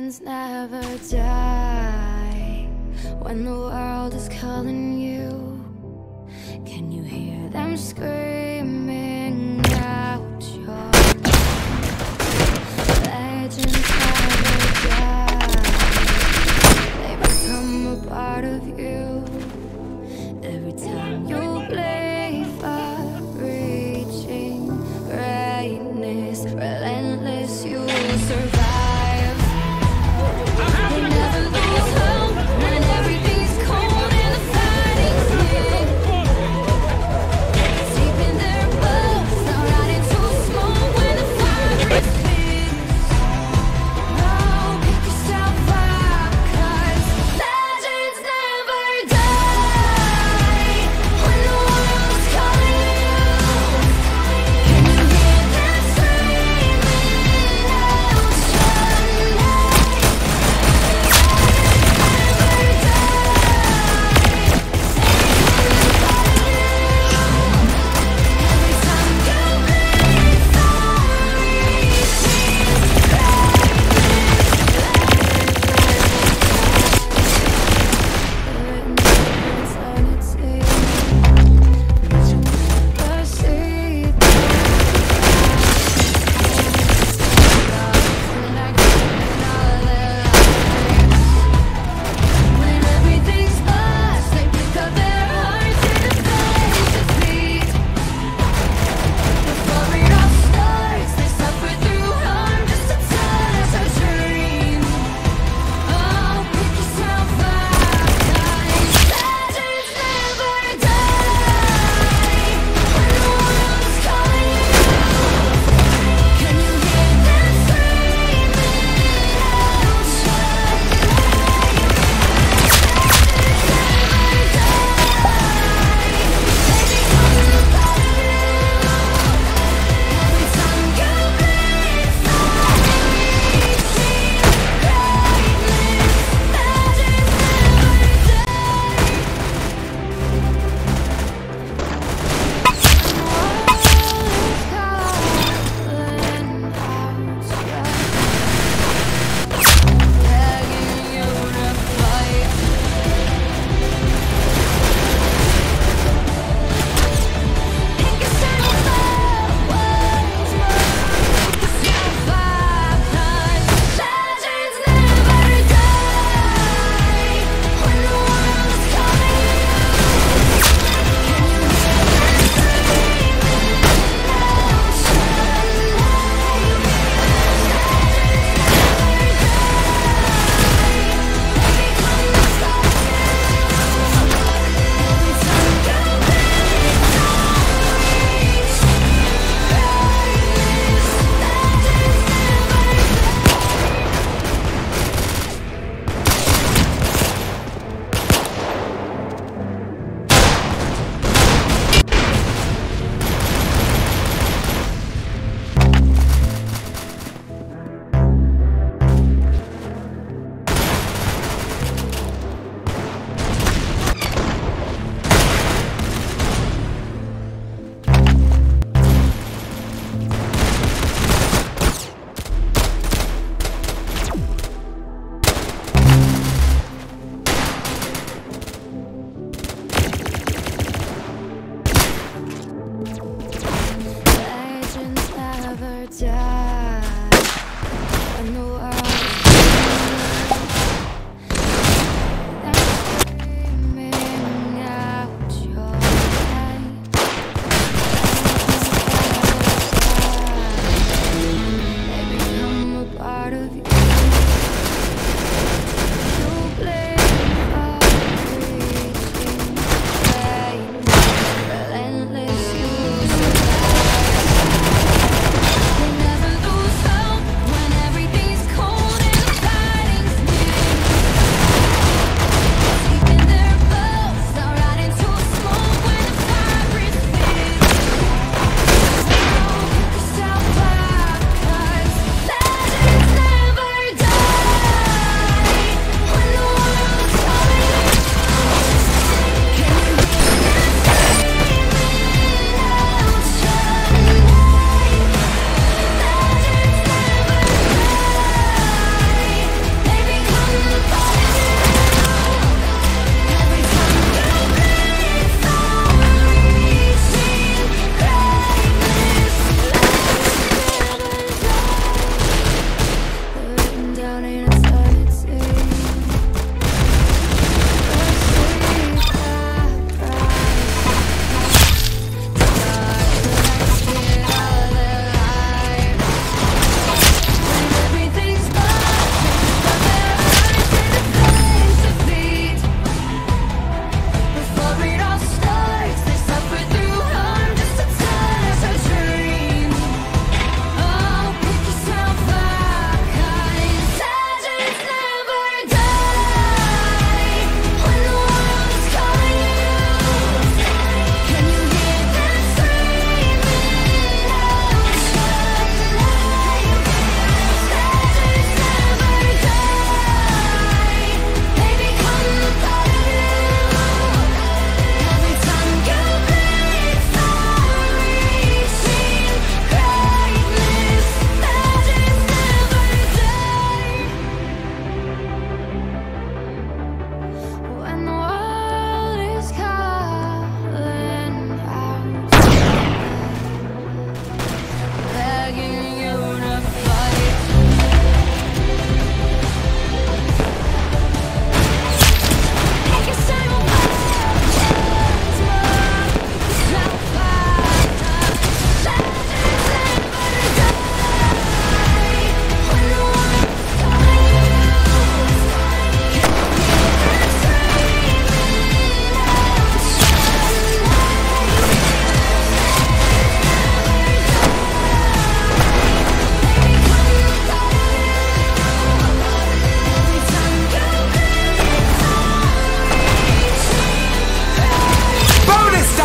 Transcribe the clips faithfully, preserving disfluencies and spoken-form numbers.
legends never die. When the world is calling you, can you hear them screaming out your name? Legends never die. They become a part of you every time you play for reaching greatness. Relentless, you will survive. You never lose hope when everything's cold and the fighting's near. Deep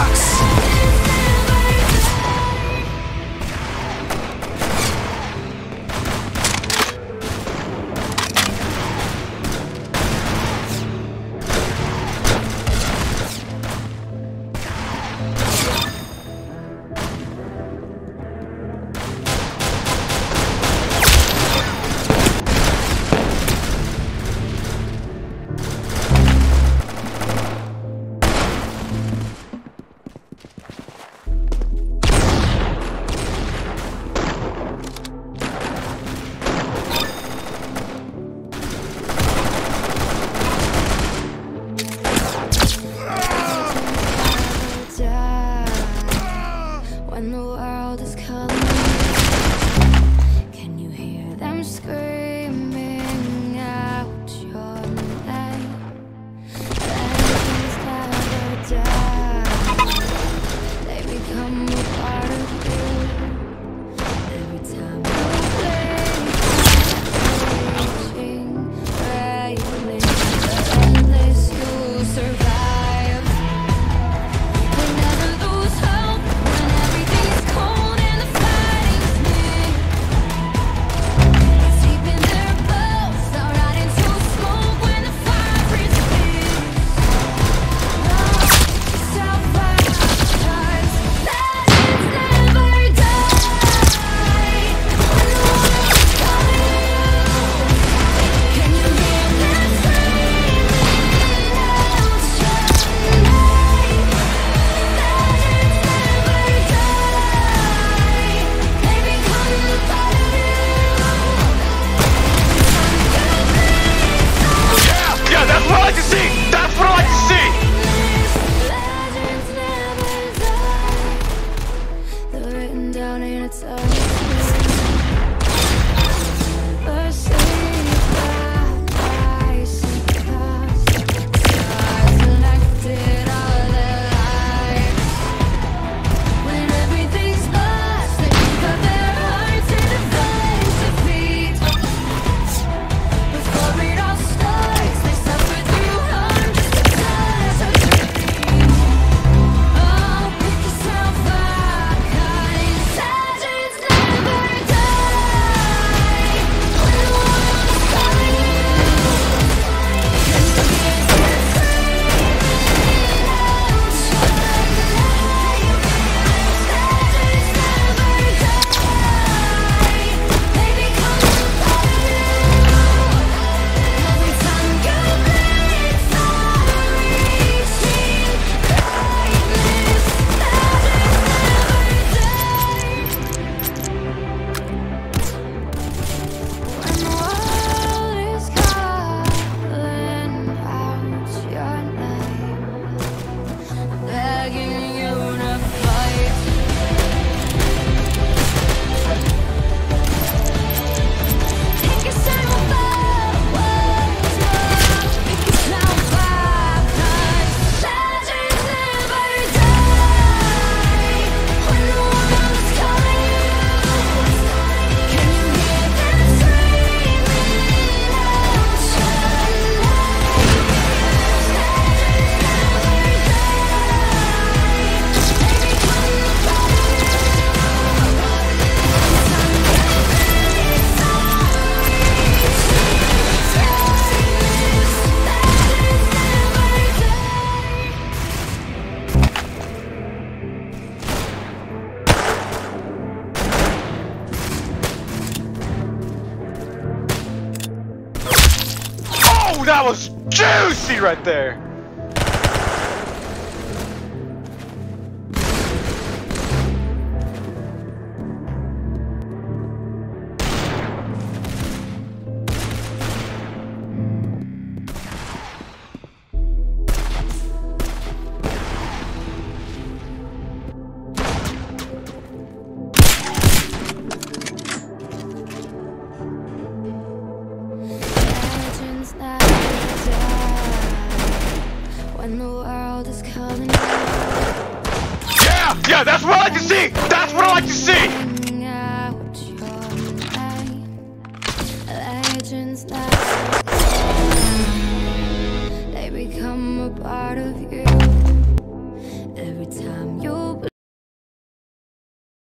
rocks. When the world is calling, can you hear them screaming out your name? Legends never die. They become a part of you. Every time you blink, reaching, railing, endless, you survive. They never lose hope when everything's cold and the fighting's near. It's deep in their bones, they'll rot into smoke when the fire disappears. Yourself out, 'cause legends never die. When the world's calling you, can you hear them screaming out your name? Legends never die. They become a part of you. Yeah, yeah, that's what I like to see. That's what I like to see. Legends never die. They're written down in its own history. Never sleep by some cause. Stars elected all their lives. When everything's lost, they pick up their hearts and defense defeat. Before it all starts, they suffer through harm just to touch our dreams. Oh, pick yourself up, 'cause legends never die. When the world's calling you, can you hear them screaming out your name? Legends never die. They become a part of you. Every time you blink, far-reaching brightness. Legends never die. When the world is calling out your name, begging you to fight. Pick yourself up once more. Pick yourself up, 'cause legends never die. When the world is calling you, can you hear them screaming out your name? Legends never die. They become a part of you. Oh, that was juicy right there. Legends never die. When the world is calling you, Yeah, yeah, that's what I like to see. That's what I like to see. sing out your name. Legends never die. They become a part of you. Every every time